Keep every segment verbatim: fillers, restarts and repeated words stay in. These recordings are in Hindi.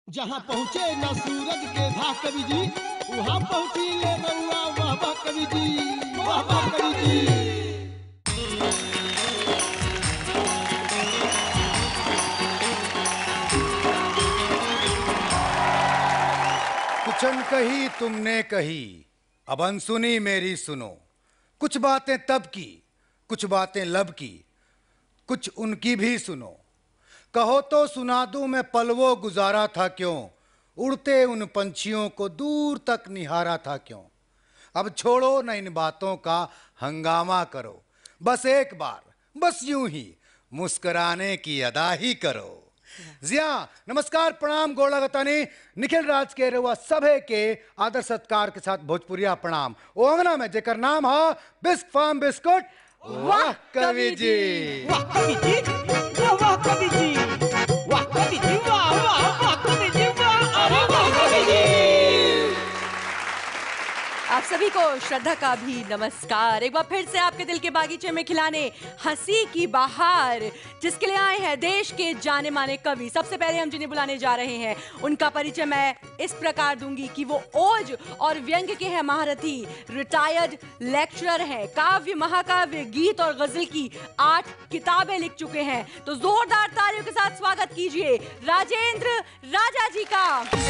जहाँ पहुँचे न सूरज के धा कवि जी, वहाँ पहुँची ले रउआ वाह वाह कवि जी, वाह वाह कवि जी। कुछ अनकही तुमने कही, अब अनसुनी मेरी सुनो। कुछ बातें तब की, कुछ बातें लब की, कुछ उनकी भी सुनो। कहो तो सुना दूं मैं पलवो गुजारा था क्यों, उड़ते उन पंछियों को दूर तक निहारा था क्यों। अब छोड़ो न इन बातों का हंगामा करो, बस एक बार, बस यूं ही मुस्कुराने की अदा ही करो। जिया नमस्कार प्रणाम गोला गतानी निखिल राज के रुआ सभे के आदर सत्कार के साथ भोजपुरिया प्रणाम। ओंगना में जेकर नाम हो बिस्क फार्म बिस्कुट। वाह कवि जी, वाह कवि जी, वाह वाह कवि जी, वाह कवि जी, वाह वाह वाह कवि जी, वाह अरे वाह कवि जी। आप सभी को श्रद्धा का भी नमस्कार। एक बार फिर से आपके दिल के बागीचे में खिलाने हंसी की बहार, जिसके लिए आए हैं देश के जाने माने कवि। सबसे पहले हम जिन्हें बुलाने जा रहे हैं उनका परिचय मैं इस प्रकार दूंगी कि वो ओज और व्यंग्य के हैं महारथी, रिटायर्ड लेक्चरर हैं, काव्य महाकाव्य गीत और गजल की आठ किताबें लिख चुके हैं। तो जोरदार तालियों के साथ स्वागत कीजिए राजेंद्र राजा जी का।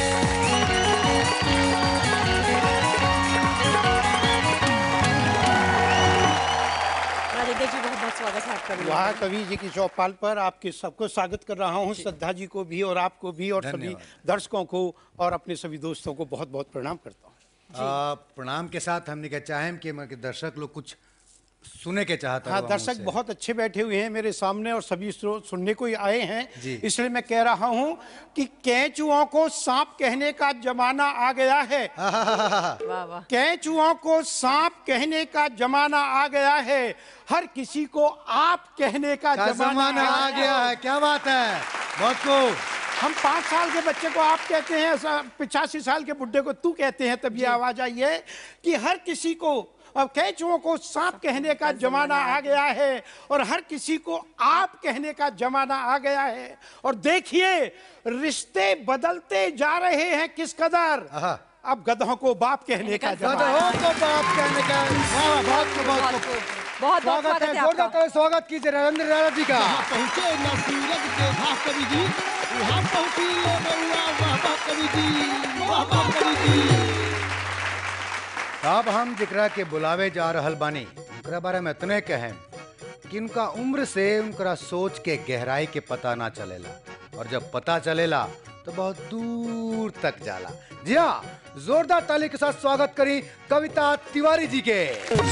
जी बहुत बहुत स्वागत है आपका। वाह कवि जी की चौपाल पर आपके सबको स्वागत कर रहा हूँ। श्रद्धा जी को भी और आपको भी और सभी दर्शकों को और अपने सभी दोस्तों को बहुत बहुत प्रणाम करता हूँ। प्रणाम के साथ हमने क्या चाहें कि दर्शक लोग कुछ सुने के चाहता। हाँ, दर्शक बहुत अच्छे बैठे हुए हैं मेरे सामने और सभी सुनने को ही आए हैं, इसलिए मैं कह रहा हूँ कि कैंचुओं को सांप कहने का जमाना आ गया है। कैंचुओं को सांप कहने का जमाना आ गया है, हर किसी को आप कहने का जमाना आ गया है। क्या बात है, बहुत खूब। हम पाँच साल के बच्चे को आप कहते हैं, पिचासी साल के बुढ़े को तू कहते हैं, तब ये आवाज आई है कि हर किसी को अब कैंचुओं को सांप कहने का जमाना आ गया है और हर किसी को आप कहने का जमाना आ गया है। और देखिए रिश्ते बदलते जा रहे हैं किस कदर। अब गधों को बाप कहने का जमाना, गधों को बाप कहने का। बहुत बहुत बहुत स्वागत है, जोरदार स्वागत कीजिए राजेंद्र राजा जी का। पहुँचे न सूरज के धा कवि जी, वहाँ पहुँची ले रउआ वाह वाह कवि जी, वाह वाह कवि जी। अब हम जिकरा के बुलावे जा रहल बानी, उनकरा बारे में इतने कहें कि उनका उम्र से उनकरा सोच के गहराई के पता ना चलेला, और जब पता चलेला तो बहुत दूर तक जाला। जी हाँ, जोरदार ताली के साथ स्वागत करी कविता तिवारी जी के।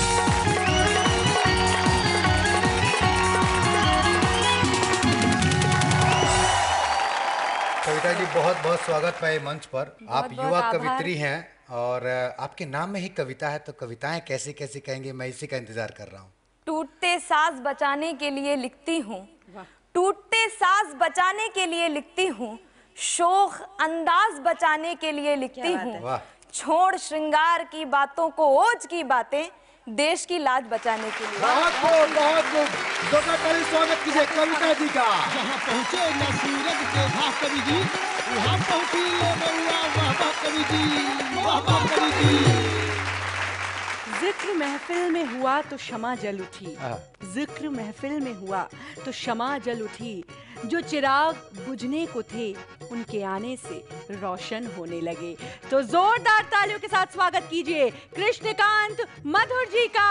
कविता जी बहुत बहुत स्वागत है मंच पर। आप युवा कवित्री हैं और आपके नाम में ही कविता है, तो कविताएं कैसी कैसी कहेंगे, मैं इसी का इंतजार कर रहा हूँ। टूटते साज बचाने के लिए लिखती हूँ, टूटते साज बचाने के लिए लिखती हूँ, शोख अंदाज बचाने के लिए लिखती हूँ, छोड़ श्रृंगार की बातों को ओज की बातें देश की लाज बचाने के लिए। बहुत बहुत बहुत स्वागत कीजिए कविता जी का। जहाँ पहुँचे न सूरज के धा कवि जी, वहाँ पहुँची ले रउआ वाह वाह कवि जी, वाह वाह कवि जी। जिक्र महफिल में हुआ तो शमा जल उठी, जिक्र महफिल में हुआ तो शमा जल उठी, जो चिराग बुझने को थे उनके आने से रोशन होने लगे। तो जोरदार तालियों के साथ स्वागत कीजिए कृष्णकांत मधुर जी का।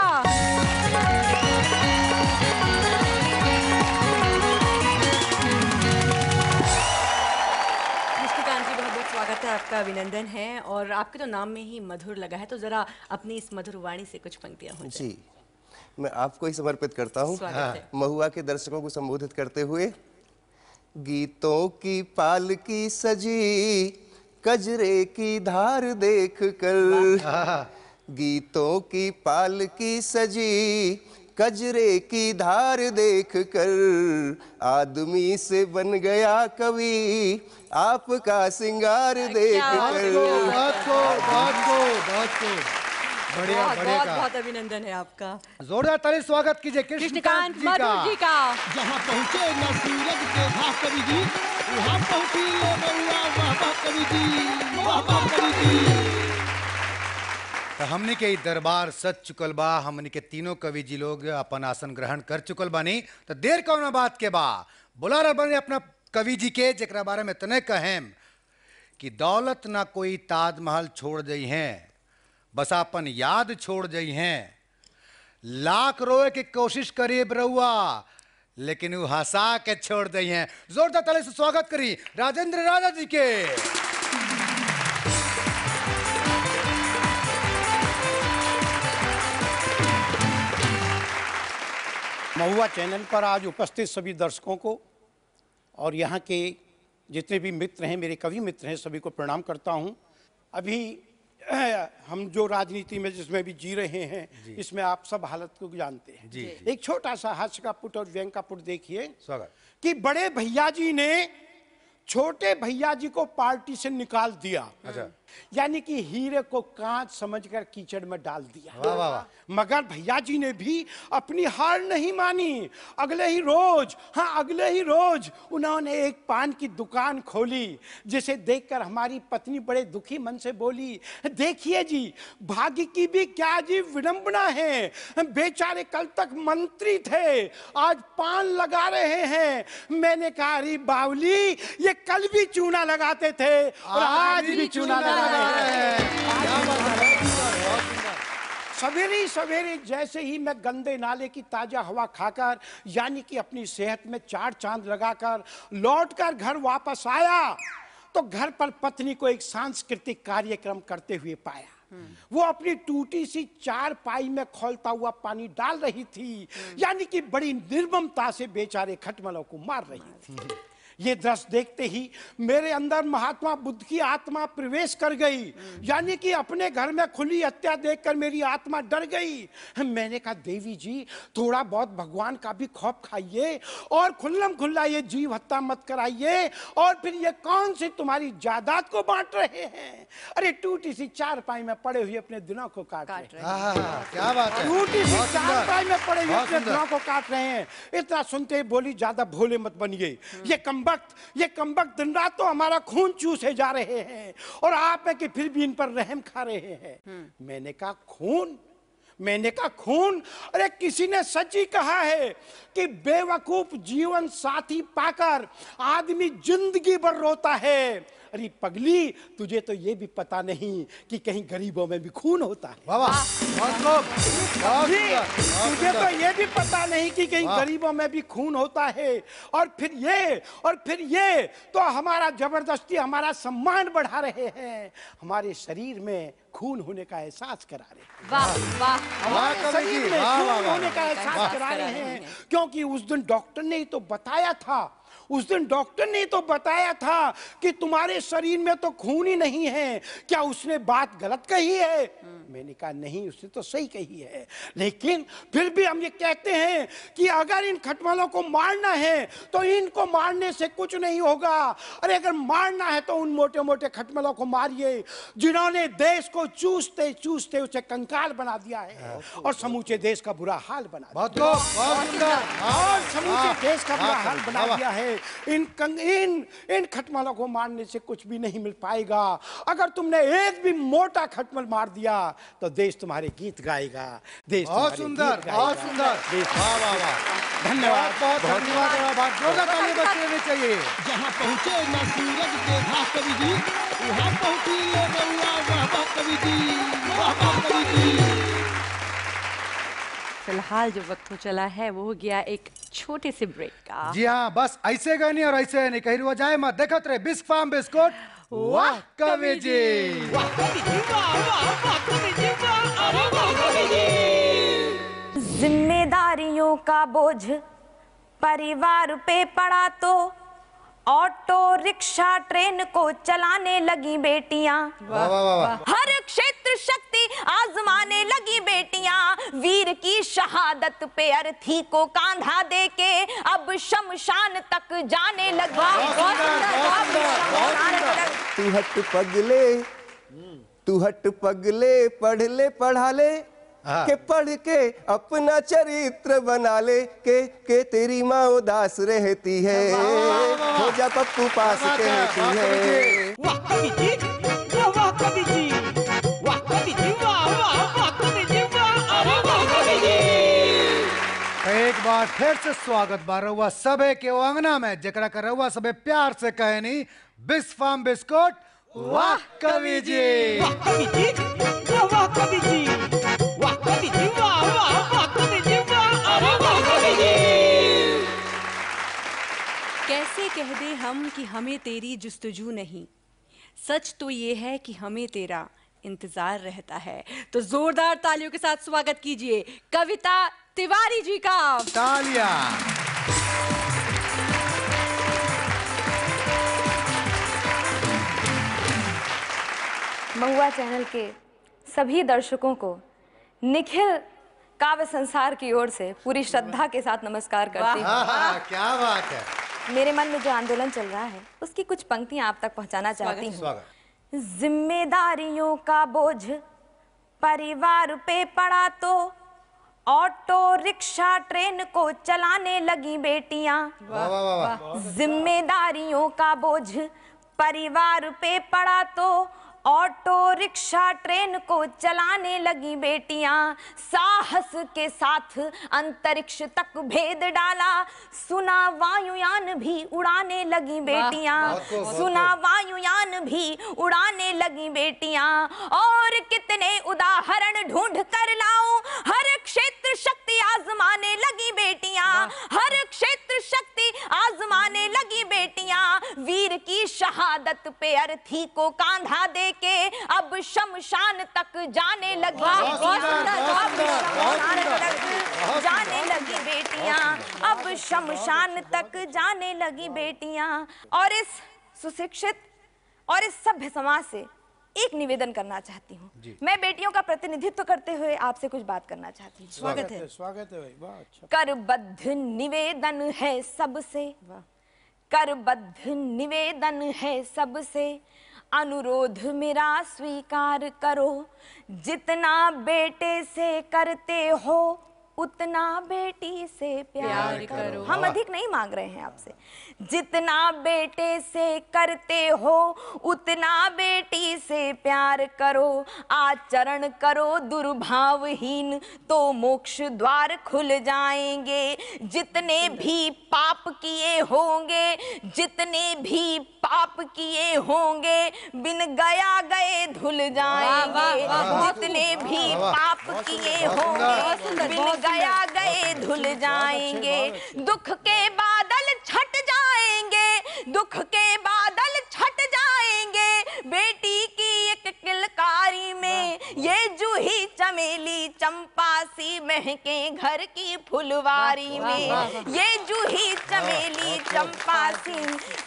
स्वागत है आपका, अभिनंदन है। और आपके तो नाम में ही मधुर लगा है, तो जरा अपनी इस मधुर वाणी से कुछ पंक्तियां हो जाए। जी, मैं आपको ही समर्पित करता हूँ महुआ के दर्शकों को संबोधित करते हुए। गीतों की पालकी सजी कजरे की धार देख कर, गीतों की पालकी सजी कजरे की धार देख कर, आदमी से बन गया कवि आपका सिंगार देख कर। बढ़िया बहुत बढ़िया बहुत का बहुत अभिनंदन है आपका। जोरदार ताली स्वागत कीजिए कृष्णकांत कृष्णकांत जी का। मधुर जी का। जहाँ पहुँचे न सूरज के भा कवि जी, वहाँ पहुँची ले बउआ वाह वाह कवि जी, वाह वाह कवि जी। तो हमने के ई दरबार सच चुकल बा, हमने के तीनों कवि जी लोग अपन आसन ग्रहण कर चुकल बानी। तो देर कौन बात के बा बुला रहा बने अपना कवि जी के, जेकरा बारे में तने कहें कि दौलत ना कोई ताजमहल छोड़ दई हैं, बस अपन याद छोड़ दई हैं। लाख रोए की कोशिश करिए बरुआ, लेकिन वो हंसा के छोड़ दई हैं। जोरदार ताली से स्वागत करी राजेंद्र राजा जी के। महुआ चैनल पर आज उपस्थित सभी दर्शकों को और यहाँ के जितने भी मित्र हैं, मेरे कवि मित्र हैं, सभी को प्रणाम करता हूँ। अभी हम जो राजनीति में जिसमें भी जी रहे हैं, इसमें आप सब हालत को जानते हैं। जी, एक छोटा सा हास्य का पुट और व्यंग का पुट देखिए स्वागत। कि बड़े भैया जी ने छोटे भैया जी को पार्टी से निकाल दिया। अच्छा। यानी कि हीरे को कांच समझकर कीचड़ में डाल दिया। वाह वाह वाह। मगर भैया जी ने भी अपनी हार नहीं मानी। अगले ही रोज, हाँ अगले ही रोज उन्होंने एक पान की दुकान खोली, जिसे देखकर हमारी पत्नी बड़े दुखी मन से बोली, देखिए जी भाग्य की भी क्या जी विडंबना है, बेचारे कल तक मंत्री थे, आज पान लगा रहे हैं। मैंने कहा अरे बावली, ये कल भी चूना लगाते थे और आज भी चूना लगा रहे हैं। सवेरे सवेरे जैसे ही मैं गंदे नाले की ताजा हवा खाकर, यानी कि अपनी सेहत में चार चांद लगाकर लौटकर घर वापस आया, तो घर पर पत्नी को एक सांस्कृतिक कार्यक्रम करते हुए पाया। वो अपनी टूटी सी चार पाई में खौलता हुआ पानी डाल रही थी, यानी कि बड़ी निर्ममता से बेचारे खटमलों को मार रही थी। ये दृश्य देखते ही मेरे अंदर महात्मा बुद्ध की आत्मा प्रवेश कर गई, यानी कि अपने घर में खुली हत्या देखकर मेरी आत्मा डर गई। मैंने कहा देवी जी थोड़ा बहुत भगवान का भी खौफ खाइए और खुल्लम खुल्ला ये जीव हत्या मत कराइए। और फिर ये कौन सी तुम्हारी जायदाद को बांट रहे हैं? अरे टूटी सी चार पाई में पड़े हुए अपने दिनों को काट रहे हैं। क्या बात है। टूटी सी चार पाई में पड़े हुए बहुत अपने सुंदर। दिनों को काट रहे हैं। इतना सुनते ही बोली ज्यादा भोले मत बनिए, ये कम ये कमबख्त दिन रात तो हमारा खून चूसे जा रहे हैं और आप है कि फिर भी इन पर रहम खा रहे हैं। मैंने कहा खून, मैंने कहा खून, अरे किसी ने सच ही कहा है कि बेवकूफ जीवन साथी पाकर आदमी जिंदगी भर रोता है। अरे पगली, तुझे तो ये भी पता नहीं कि कहीं गरीबों में भी खून होता है। वाह वाह, बहुत खूब, बहुत जी, सुंदर, बहुत तुझे तो सुंदर। ये भी पता नहीं कि कहीं वाह। गरीबों में भी खून होता है। और फिर ये और फिर ये तो हमारा जबरदस्ती हमारा सम्मान बढ़ा रहे हैं, हमारे शरीर में खून होने का एहसास करा रहे हैं। वाह वाह। वाह हमारे कवि शरीर जी, में वाह, खून वाह, वाह। होने का एहसास करा रहे हैं, क्योंकि उस दिन डॉक्टर ने ही तो बताया था, उस दिन डॉक्टर ने तो बताया था कि तुम्हारे शरीर में तो खून ही नहीं है। क्या उसने बात गलत कही है? मैंने कहा नहीं, उसने तो सही कही है, लेकिन फिर भी हम ये कहते हैं कि अगर इन खटमलों को मारना है तो इनको मारने से कुछ नहीं होगा। अरे अगर मारना है तो उन मोटे मोटे खटमलों को मारिए जिन्होंने देश को चूसते चूसते उसे कंकाल बना दिया है और समूचे देश का बुरा हाल बना दिया। बहुत खूब, बहुत सुंदर। और समूचे देश का बुरा वाह, हाल बना वाह। दिया है। इन कंग, इन इन खटमलों को मारने से कुछ भी नहीं मिल पाएगा। अगर तुमने एक भी मोटा खटमल मार दिया तो देश तुम्हारे गीत गाएगा, देश बहुत तुम्हारे सुंदर, गीत गाएगा। बहुत सुंदर। देश- वाह वाह वाह। धन्यवाद, बहुत बहुत धन्यवाद। बहुत जोरदार ताली बजनी चाहिए। जहाँ पहुँचे न सूरज के भा कवि जी, वहाँ पहुँची ले बउआ वाह वाह कवि जी, वाह वाह कवि जी। फिलहाल जो वक्त हो चला है वो हो गया एक छोटे से ब्रेक का। जी हाँ, बस ऐसे गए नहीं और ऐसे नहीं, कहीं रुआ जाए मत। देखत रहे बिस्क फार्म बिस्कुट। वाह कवि जी। वाह कवि जी, वाह वाह वाह कवि जी, वाह अरे वाह कवि जी। जिम्मेदारियों का बोझ परिवार पे पड़ा तो ऑटो रिक्शा ट्रेन को चलाने लगी बेटियां। वाह वाह वाह। हर क्षेत्र शक्ति आजमाने लगी बेटियां। वीर की शहादत पे अर्थी को कांधा देके अब शमशान तक जाने लगी। बहुत सुंदर, बहुत सुंदर, बहुत सुंदर। तू हट पगले, तू हट पगले पढ़ ले पढ़ा ले हाँ। के पढ़ के अपना चरित्र बना ले के के तेरी माँ उदास रहती है हो जा पप्पू पास बात है, कहती वाह कवि है। वाह कवि जी, वाह वाह कवि जी, वाह कवि जी, वाह वाह वाह कवि जी, वाह अरे वाह कवि जी। एक बार फिर से स्वागत बा रहुआ सबे के वो अंगना में जकरा कर रहुआ सबे प्यार से कहनी बिस फार्म बिस्कुट वाह कवि जी। वाह कवि जी, वाह वाह कवि जी, वाह कवि जी, वाह वाह वाह कवि जी, वाह अरे वाह कवि जी। कैसे कह दे हम कि हमें तेरी जुस्तजू नहीं, सच तो ये है कि हमें तेरा इंतजार रहता है। तो जोरदार तालियों के साथ स्वागत कीजिए कविता तिवारी जी का। तालियां। महुआ चैनल के सभी दर्शकों को निखिल काव्य संसार की ओर से पूरी श्रद्धा के साथ नमस्कार करती हूँ। हाँ, हाँ, क्या बात है। मेरे मन में जो आंदोलन चल रहा है उसकी कुछ पंक्तियां आप तक पहुंचाना चाहती हूँ। स्वागत। जिम्मेदारियों का बोझ परिवार पे पड़ा तो ऑटो रिक्शा ट्रेन को चलाने लगी बेटियां। वाह वाह वाह वाह। जिम्मेदारियों का बोझ परिवार पे पड़ा तो ऑटो रिक्शा ट्रेन को चलाने लगी बेटियां। साहस के साथ अंतरिक्ष तक भेद डाला, सुना वायुयान भी उड़ाने लगी बेटियां। बहुत खूब, बहुत सुना वायुयान भी उड़ाने लगी बेटियां। और कितने उदाहरण ढूंढ कर लाऊं, हर क्षेत्र शक्ति आजमाने लगी बेटियां। हर क्षेत्र शक्ति आजमाने लगी बेटियां। वीर की शहादत पे अर्थी को कांधा दे के अब शमशान तक जाने लगी बेटियां। अब शमशान तक जाने लगी बेटियां। अब शमशान तक जाने लगी बेटियां। और इस सुशिक्षित और इस सभ्य समाज से एक निवेदन करना चाहती हूँ। मैं बेटियों का प्रतिनिधित्व करते हुए आपसे कुछ बात करना चाहती हूँ। स्वागत है, स्वागत है भाई, वाह अच्छा। करबद्ध निवेदन है सबसे, करबद्ध निवेदन है सबसे, अनुरोध मेरा स्वीकार करो। जितना बेटे से करते हो उतना बेटी से प्यार करो। हम अधिक नहीं मांग रहे हैं आपसे। जितना बेटे से करते हो उतना बेटी से प्यार करो। आचरण करो दुर्भावहीन तो मोक्ष द्वार खुल जाएंगे। जितने भी पाप किए होंगे, जितने भी पाप किए होंगे, बिन गया गए धुल जाएंगे। जितने भी पाप किए होंगे, बिन गया गए धुल जाएंगे। दुख के बादल छट जाएंगे, दुख के बादल छट जाएंगे। बेटी की एक किलकारी में ये जूही चमेली चंपा सी महके घर की फुलवारी में। ये जूही चमेली चंपा सी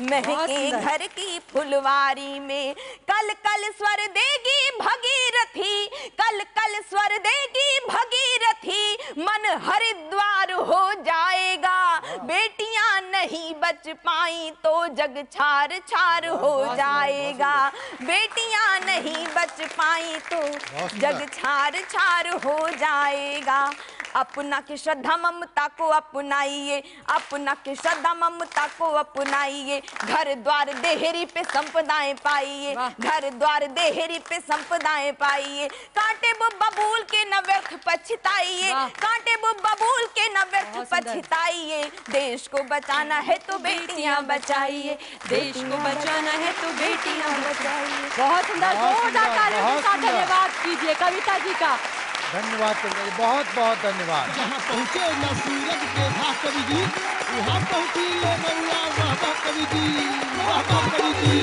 महके घर की फुलवारी में। कल कल स्वर देगी भगीरथी, कल कल स्वर देगी भगीरथी, मन हरिद्वार हो जाएगा। बेटियां नहीं बच पाई तो जग छार छार हो जाएगा। बेटियां नहीं बच पाई तो जग छार छार हो जाएगा। अपना की श्रद्धा ममता को अपनाइए, अपना की श्रद्धा ममता को अपनाइए। घर द्वार देहरी पे संपदाएं पाइए, घर द्वार देहरी पे संपदाएं पाइए। कांटे बबूल के न व्यर्थ पछताइए, कांटे बबूल के न व्यर्थ पछताइए। देश को बचाना है तो बेटियां बचाइए, देश को बचाना है तो बेटियां बचाइए। बहुत सुंदर, जोरदार तालियों के साथ धन्यवाद कीजिए कविता जी का। धन्यवाद कविता जी, बहुत बहुत धन्यवाद। जहाँ पहुँचे न सूरज के भाव कवि जी, वहाँ पहुँची ले बउआ वाह वाह कवि जी, वाह वाह कवि जी।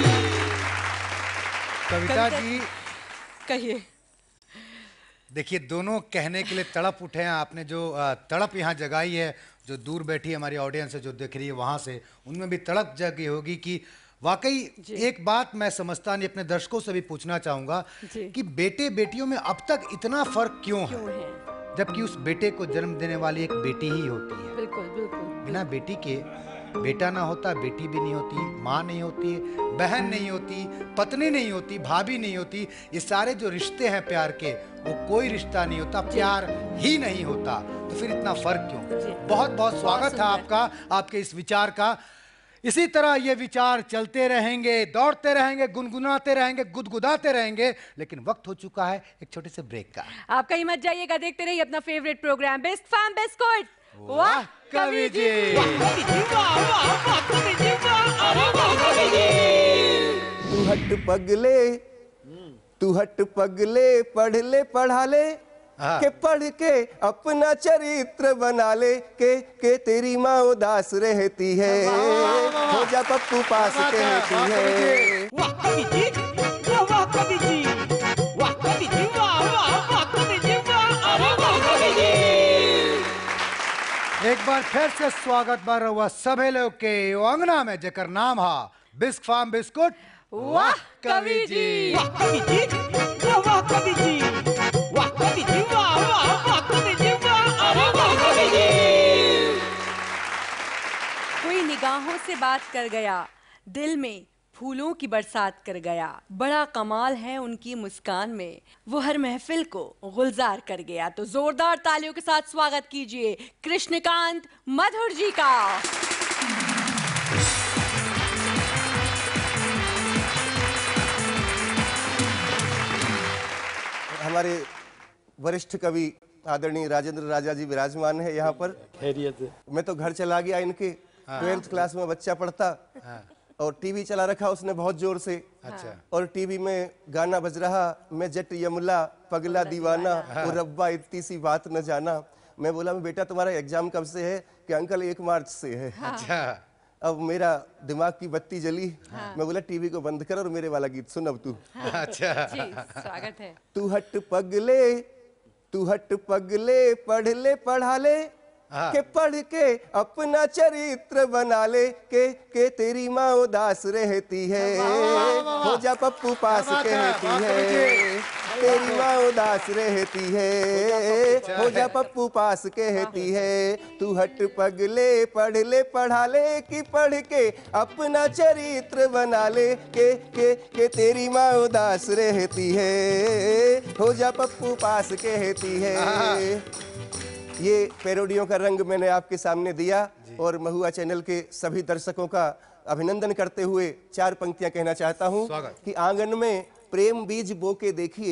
कविता जी कहिए। देखिए, दोनों कहने के लिए तड़प उठे हैं। आपने जो अ, तड़प यहाँ जगाई है, जो दूर बैठी हमारी ऑडियंस है जो देख रही है वहाँ से, उनमें भी तड़प जगी होगी कि वाकई एक बात मैं समझता नहीं, अपने दर्शकों से भी पूछना चाहूंगा कि बेटे बेटियों में अब तक इतना फर्क क्यों है, क्यों है? जबकि उस बेटे को जन्म देने वाली एक बेटी ही होती है। बिल्कुल बिल्कुल। बिना बेटी के बेटा ना होता, बेटी भी नहीं होती, माँ नहीं होती, बहन नहीं होती, पत्नी नहीं होती, भाभी नहीं होती। ये सारे जो रिश्ते हैं प्यार के, वो कोई रिश्ता नहीं होता, प्यार ही नहीं होता। तो फिर इतना फर्क क्यों? बहुत बहुत स्वागत है आपका, आपके इस विचार का। इसी तरह ये विचार चलते रहेंगे, दौड़ते रहेंगे, गुनगुनाते रहेंगे, गुदगुदाते रहेंगे। लेकिन वक्त हो चुका है एक छोटे से ब्रेक का। आप कहीं मत जाइएगा, देखते रहिए अपना favourite programme best farm biscuit. वाह कवि जी, तू हट पगले, तू हट पगले, पढ़ ले पढ़ा ले, के पढ़ के अपना चरित्र बना ले, के के तेरी माँ उदास रहती है, हो जा पप्पू पास कहती है। वाह कवि जी, वाह वाह कवि जी, वाह कवि जी, वाह वाह वाह कवि जी, वाह अरे वाह कवि जी। एक बार फिर से स्वागत बार हुआ सभी लोग के अंगना में, जेकर नाम हा बिस्क फार्म बिस्कुट। वाह कवि जी, वाह कवि जी, वाह वाह कवि जी, वाह कवि जी, वाह वाह वाह कवि जी, वाह अरे वाह कवि जी। कोई निगाहों से बात कर गया, दिल में फूलों की बरसात कर गया। बड़ा कमाल है उनकी मुस्कान में, वो हर महफिल को गुलजार कर गया। तो जोरदार तालियों के साथ स्वागत कीजिए कृष्णकांत मधुर जी का। हमारे वरिष्ठ कवि आदरणीय राजेंद्र राजा जी विराजमान है यहाँ पर। खैरियत। मैं तो घर चला गया, इनके ट्वेल्थ क्लास में बच्चा पढ़ता, और टीवी चला रखा उसने बहुत जोर से। अच्छा। और टीवी में गाना बज रहा, मैं जट यमला पगला दीवाना, वो रब्बा इतनी सी बात न जाना। मैं बोला मैं बेटा तुम्हारा एग्जाम कब से है? कि अंकल एक मार्च से है। अच्छा। अब मेरा दिमाग की बत्ती जली। मैं बोला टीवी को बंद कर और मेरे वाला गीत सुन अब तू। अच्छा। जी स्वागत है। तू हट पगले, तू हट पगले, पढ़ ले पढ़ा ले, के पढ़ के अपना चरित्र बना ले, के के तेरी माँ उदास रहती है, हो जा पप्पू पास कहती है। तेरी माँ उदास रहती है, हो जा पप्पू पास कहती है। तू हट पगले, पढ़ ले पढ़ा ले, कि पढ़ के अपना चरित्र बना ले, के के के तेरी माँ उदास रहती है, हो जा पप्पू पास कहती है। ये पैरोडियों का रंग मैंने आपके सामने दिया, और महुआ चैनल के सभी दर्शकों का अभिनंदन करते हुए चार पंक्तियां कहना चाहता हूं कि आंगन में प्रेम बीज बोके देखिए,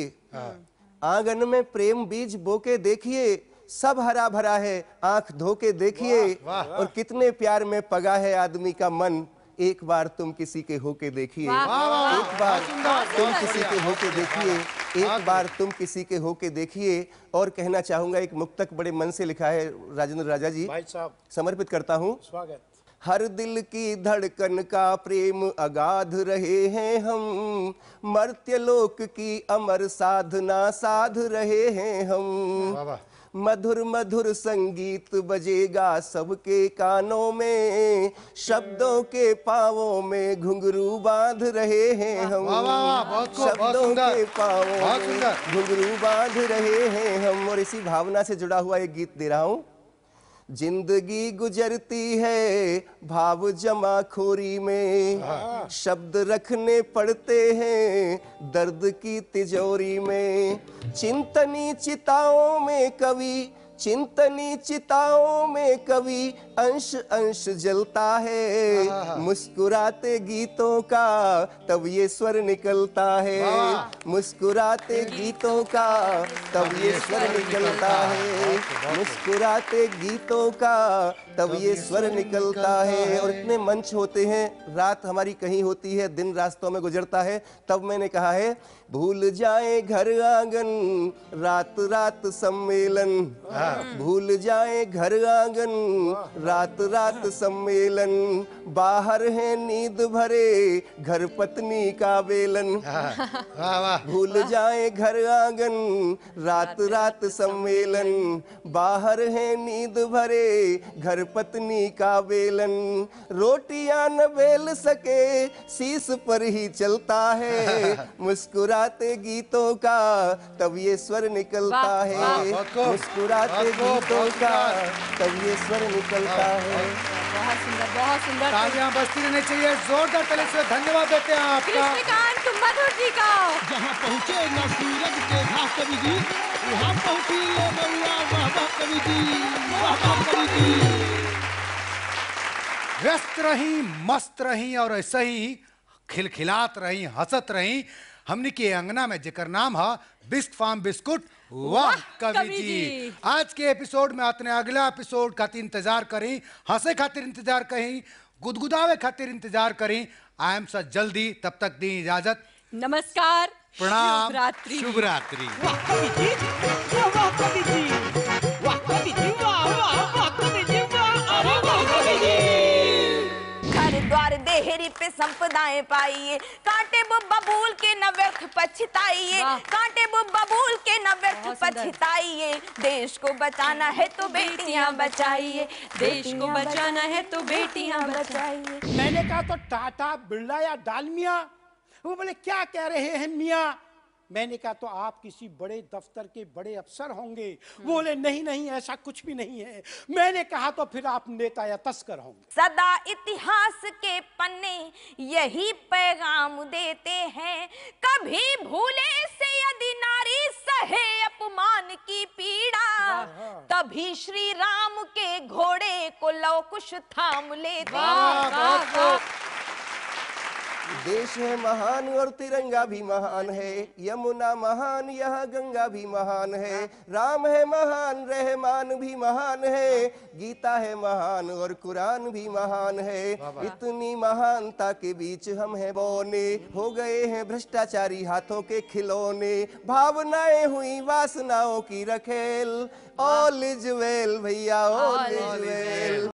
आंगन में प्रेम बीज बोके देखिए, सब हरा भरा है आंख धोके देखिए, और कितने प्यार में पगा है आदमी का मन, एक बार तुम किसी के होके देखिए, एक बार तुम किसी के होके देखिए, एक बार तुम किसी के होके देखिए। और कहना चाहूंगा, एक मुक्तक बड़े मन से लिखा है राजेंद्र राजा जी, भाई साहब समर्पित करता हूँ। स्वागत। हर दिल की धड़कन का प्रेम अगाध रहे हैं हम, मर्त्य लोक की अमर साधना साध रहे हैं हम। मधुर मधुर संगीत बजेगा सबके कानों में, शब्दों के पाँवों में घुंघरू बांध रहे हैं हम। शब्दों के पाँवों में घुंघरू बांध रहे हैं हम। और इसी भावना से जुड़ा हुआ एक गीत दे रहा हूँ। जिंदगी गुजरती है भाव जमा खोरी में, शब्द रखने पड़ते हैं दर्द की तिजोरी में। चिंतनी चिताओं में कवि, चिंतनी चिताओं में कवि अंश अंश जलता है, मुस्कुराते गीतों का तब ये स्वर निकलता है, मुस्कुराते गीतों का तब ये स्वर निकलता है, मुस्कुराते गीतों का तब ये स्वर निकलता है। और इतने मंच होते हैं, रात हमारी कहीं होती है, दिन रास्तों में गुजरता है, तब मैंने कहा है भूल जाए घर आंगन रात रात सम्मेलन, भूल जाए घर आंगन रात रात सम्मेलन, बाहर है नींद भरे घर पत्नी का बेलन। भूल जाए घर आंगन रात रात सम्मेलन, बाहर है नींद भरे घर पत्नी का बेलन। रोटियां न बेल सके शीश पर ही चलता है, मुस्कुराते गीतों का तब ये स्वर निकलता है, मुस्कुराते आपके गीतों का तब ये स्वर निकलता है। बहुत सुंदर, बहुत सुंदर। तालियां बजती रहनी चाहिए, जोरदार ताली से धन्यवाद देते हैं आपका। कृष्णकांत कुंभधर जी का। जहाँ पहुँचे न सूरज के घाट कवि जी, वहाँ पहुँची ले बउआ वाह वाह कवि जी, वाह वाह कवि जी। व्यस्त रही, मस्त रही और ऐसे ही खिलखिलात रही, हंसत रही। हमने के अंगना में जिक्र नाम है बिस्क फार्म बिस्कुट वाह कवि जी। आज के एपिसोड में आते अगला एपिसोड खातिर इंतजार करी, हंसे खातिर इंतजार करी, गुदगुदावे खातिर इंतजार करी। आई एम सर जल्दी, तब तक दी इजाजत। नमस्कार, प्रणाम, शुभ रात्रि। शुभ रात्रि। वाह कवि जी, वाह वाह कवि जी, वाह कवि जी, वाह वाह वाह कवि जी, वाह अरे वाह कवि जी। घर द्वार देहरी पे संपदाएं पाइए, कांटे बबूल के न व्यर्थ पछताइए, कांटे बबूल के न व्यर्थ पछताइए। देश को बचाना है तो बेटियां बचाइए, देश को बचाना है तो बेटियां बचाइए। मैंने कहा तो टाटा बिरला या डालमिया, वो बोले क्या कह रहे हैं मियाँ। मैंने कहा तो आप किसी बड़े दफ्तर के बड़े अफसर होंगे। बोले नहीं नहीं ऐसा कुछ भी नहीं है। मैंने कहा तो फिर आप नेता या तस्कर होंगे। सदा इतिहास के पन्ने यही पैगाम देते हैं, कभी भूले से यदि नारी सहे अपमान की पीड़ा, तभी श्री राम के घोड़े को लौ कुश थाम लेते हैं। देश है महान और तिरंगा भी महान है, यमुना महान यह गंगा भी महान है, राम है महान रहमान भी महान है, गीता है महान और कुरान भी महान है। इतनी महानता के बीच हम हैं बौने, हो गए हैं भ्रष्टाचारी हाथों के खिलौने, भावनाएं हुई वासनाओं की रखेल। ऑल इज वेल भैया, ऑल इज वेल।